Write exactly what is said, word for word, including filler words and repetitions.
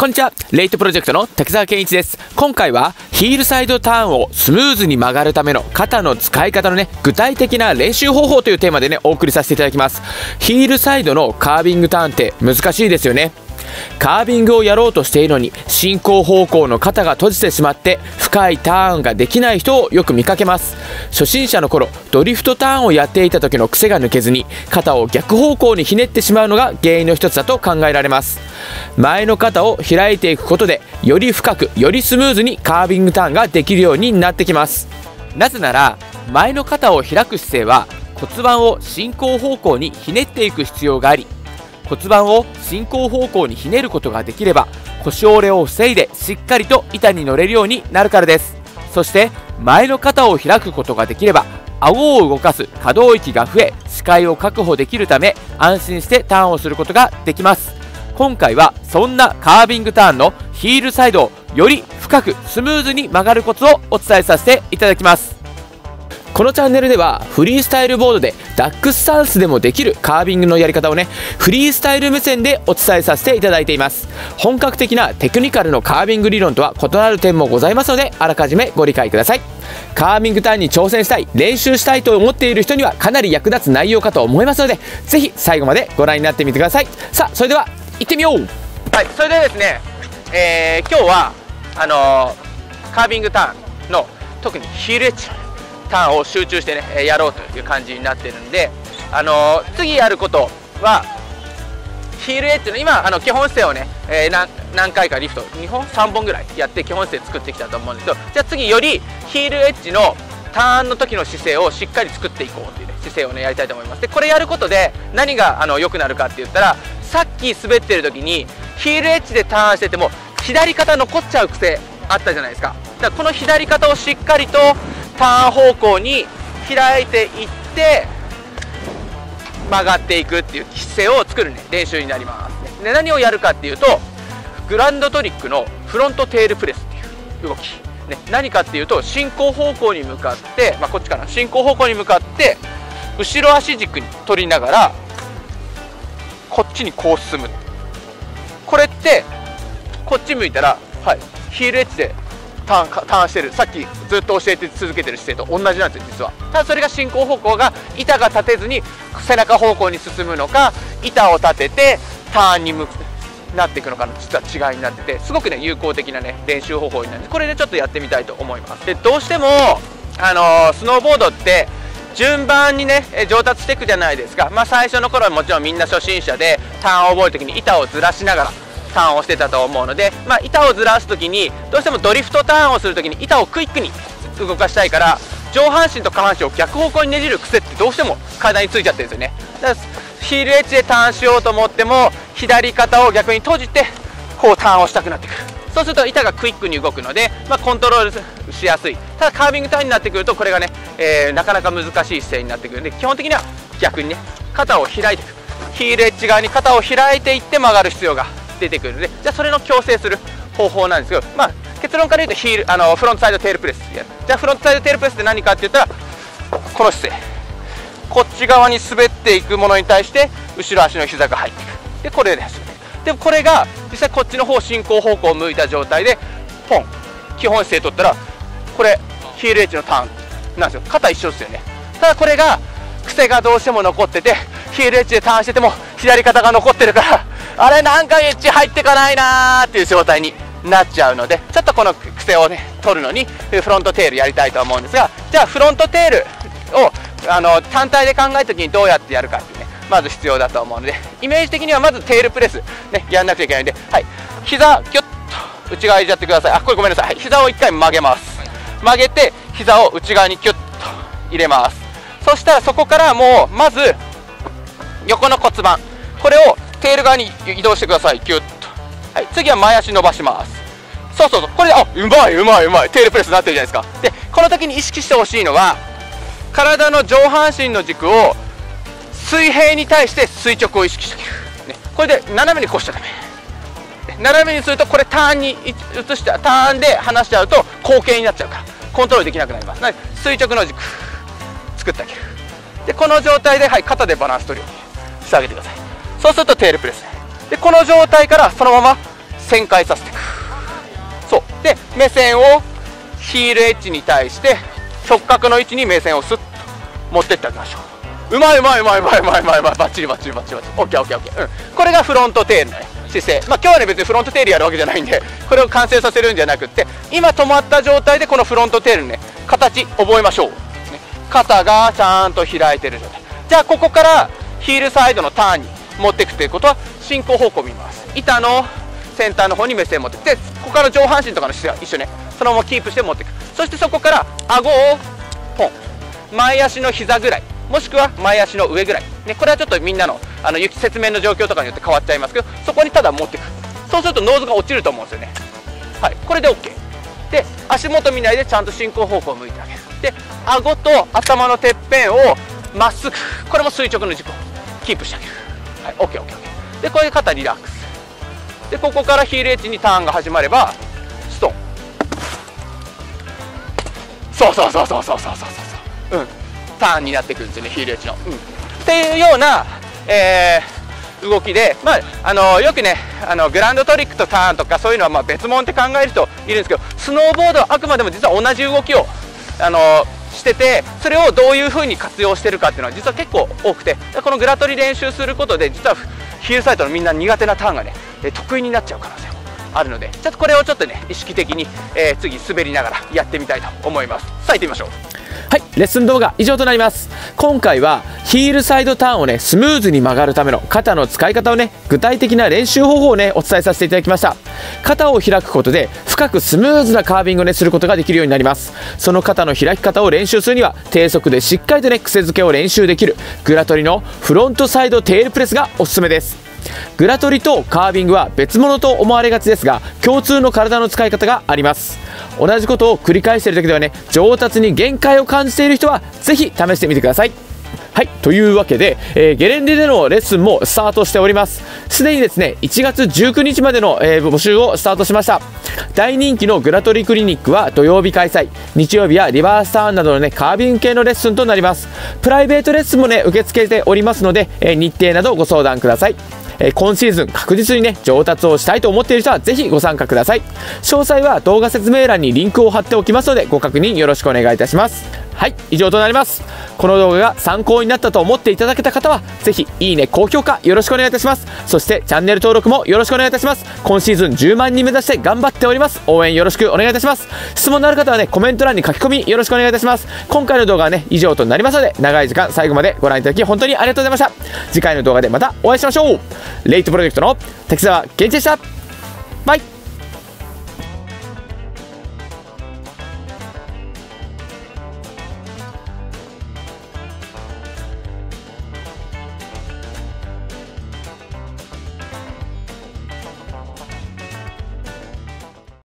こんにちは、レイトプロジェクトの滝沢健一です。今回はヒールサイドターンをスムーズに曲がるための肩の使い方のね、具体的な練習方法というテーマでね、お送りさせていただきます。ヒールサイドのカービングターンって難しいですよね。カービングをやろうとしているのに進行方向の肩が閉じてしまって深いターンができない人をよく見かけます。初心者の頃ドリフトターンをやっていた時の癖が抜けずに肩を逆方向にひねってしまうのが原因の一つだと考えられます。前の肩を開いていくことでより深くよりスムーズにカービングターンができるようになってきます。なぜなら前の肩を開く姿勢は骨盤を進行方向にひねっていく必要があり、骨盤を進行方向にひねることができれば腰折れを防いでしっかりと板に乗れるようになるからです。そして前の肩を開くことができれば顎を動かす可動域が増え視界を確保できるため安心してターンをすることができます。今回はそんなカービングターンのヒールサイドをより深くスムーズに曲がるコツをお伝えさせていただきます。このチャンネルではフリースタイルボードでダックスタンスでもできるカービングのやり方をね、フリースタイル目線でお伝えさせていただいています。本格的なテクニカルのカービング理論とは異なる点もございますのであらかじめご理解ください。カービングターンに挑戦したい、練習したいと思っている人にはかなり役立つ内容かと思いますのでぜひ最後までご覧になってみてください。さあそれでは行ってみよう。 はい、それではですね、えー、今日はあのー、カービングターンの特にヒールエッジターンを集中してねやろうという感じになってるんで、あのー、次やることはヒールエッジの今あの基本姿勢をね、えー、何, 何回かリフトにほんさんぼんぐらいやって基本姿勢作ってきたと思うんですけど、じゃあ次よりヒールエッジのターンの時の姿勢をしっかり作っていこうという、ね、姿勢をねやりたいと思います。でこれやることで何があの良くなるかって言ったら、さっき滑ってる時にヒールエッジでターンしてても左肩残っちゃう癖あったじゃないですか。だからこの左肩をしっかりとターン方向に開いていって曲がっていくっていう姿勢を作る、ね、練習になります。で何をやるかっていうとグランドトリックのフロントテールプレスっていう動き、ね、何かっていうと進行方向に向かって、まあ、こっちかな、進行方向に向かって後ろ足軸に取りながらこっちにこう進む。これってこっち向いたら、はい、ヒールエッジでターン、ターンしてる、さっきずっと教えて続けてる姿勢と同じなんですよ実は。ただそれが進行方向が板が立てずに背中方向に進むのか、板を立ててターンに向くなっていくのかの実は違いになってて、すごくね有効的なね練習方法になるんで、これでちょっとやってみたいと思います。でどうしてもあのー、スノーボードって順番にね上達していくじゃないですか。まあ最初の頃はもちろんみんな初心者でターンを覚える時に板をずらしながらターンをしてたと思うので、まあ、板をずらす時にどうしてもドリフトターンをする時に板をクイックに動かしたいから上半身と下半身を逆方向にねじる癖ってどうしても体についちゃってるんですよね。だからヒールエッジでターンしようと思っても左肩を逆に閉じてこうターンをしたくなってくる。そうすると板がクイックに動くので、まあ、コントロールしやすい。ただカービングターンになってくるとこれがね、えー、なかなか難しい姿勢になってくるので、基本的には逆にね肩を開いていく、ヒールエッジ側に肩を開いていって曲がる必要が出てくるので、じゃあそれの矯正する方法なんですけど、まあ、結論から言うとヒールあのフロントサイドテールプレス。じゃあフロントサイドテールプレスって何かって言ったらこの姿勢、こっち側に滑っていくものに対して後ろ足の膝が入っていく。でこれです。でこれが実際こっちの方進行方向を向いた状態でポン基本姿勢取ったらこれヒールエッジのターンなんですよ。肩一緒ですよね。ただこれが癖がどうしても残っててヒールエッジでターンしてても左肩が残ってるからあれなんかエッジ入ってかないなーっていう状態になっちゃうので、ちょっとこの癖をね取るのにフロントテールやりたいと思うんですが、じゃあフロントテールをあの単体で考えた時にどうやってやるかっていうねまず必要だと思うので、イメージ的にはまずテールプレスねやんなくちゃいけないんで、はい、膝ギュッと内側に入れちゃってください。あこれごめんなさい、はい、膝をいっかい曲げます。曲げて膝を内側にキュッと入れます。そしたらそこからもうまず横の骨盤、これをテール側に移動してください。ギュッと、はい、次は前足伸ばします。そうそうそう、これであうまいうまいうまいテールプレスになってるじゃないですか。でこの時に意識してほしいのは体の上半身の軸を水平に対して垂直を意識していく、ね、これで斜めに越しちゃダメ。斜めにするとこれターンに移したターンで離しちゃうと後傾になっちゃうからコントロールできなくなります。なので垂直の軸作ってあげる。でこの状態で、はい、肩でバランス取るようにしてあげてください。そうするとテールプレスでこの状態からそのまま旋回させていく。そうで目線をヒールエッジに対して直角の位置に目線をスッと持ってってあげましょう。うまいうまいうまいうまいうまいうまいうまい、バッチリバッチリバッチリバッチリ、オッケーオッケーオッケー、うん、これがフロントテールの、ね、姿勢。まあ今日はね別にフロントテールやるわけじゃないんでこれを完成させるんじゃなくって、今止まった状態でこのフロントテールのね形覚えましょう、ね、肩がちゃんと開いてる状態。じゃあここからヒールサイドのターンに持っていくということは進行方向を見ます。板の先端の方に目線を持ってきて、ここから上半身とかの姿勢は一緒ね、そのままキープして持っていく。そしてそこから顎をポン、前足の膝ぐらい、もしくは前足の上ぐらい、ね、これはちょっとみんなのあの説明の状況とかによって変わっちゃいますけど、そこにただ持っていく。そうするとノーズが落ちると思うんですよね。はい、これで OK で、足元見ないでちゃんと進行方向を向いてあげる。で顎と頭のてっぺんをまっすぐ、これも垂直の軸をキープしてあげる。はい、 オーケーオーケー。 でこれで肩リラックスで、ここからヒールエッジにターンが始まればストン、そうそうそうそうそうそうそうそう、うん、ターンになってくるんですよね、ヒールエッジの、うん、っていうような、えー、動きで、まあ、あのよくねあのグランドトリックとターンとかそういうのはまあ別物って考える人いるんですけど、スノーボードはあくまでも実は同じ動きをあのしてて、それをどういうふうに活用してるかっていうのは実は結構多くて、このグラトリ練習することで実はヒールサイドのみんな苦手なターンがね得意になっちゃう可能性もあるので、ちょっとこれをちょっとね意識的に、えー、次滑りながらやってみたいと思います。さあ行ってみましょう。 はい、レッスン動画以上となります。今回はヒールサイドターンをねスムーズに曲がるための肩の使い方をね、具体的な練習方法をねお伝えさせていただきました。肩を開くことで深くスムーズなカービングをねすることができるようになります。その肩の開き方を練習するには低速でしっかりとね癖付けを練習できるグラトリのフロントサイドテールプレスがおすすめです。グラトリとカービングは別物と思われがちですが、共通の体の使い方があります。同じことを繰り返している時ではね、上達に限界を感じている人はぜひ試してみてください。はい、というわけで、えー、ゲレンデでのレッスンもスタートしております。すでにですねいちがつじゅうくにちまでの、えー、募集をスタートしました。大人気のグラトリクリニックは土曜日開催、日曜日はリバースターンなどのねカービング系のレッスンとなります。プライベートレッスンもね受け付けておりますので、えー、日程などご相談ください。今シーズン確実にね上達をしたいと思っている人はぜひご参加ください。詳細は動画説明欄にリンクを貼っておきますのでご確認よろしくお願いいたします。はい、以上となります。この動画が参考になったと思っていただけた方はぜひいいね、高評価よろしくお願いいたします。そしてチャンネル登録もよろしくお願いいたします。今シーズンじゅうまんにん目指して頑張っております。応援よろしくお願いいたします。質問のある方はねコメント欄に書き込みよろしくお願いいたします。今回の動画はね以上となりますので、長い時間最後までご覧いただき本当にありがとうございました。次回の動画でまたお会いしましょう。レイトプロジェクトの滝沢健一でした。バイ。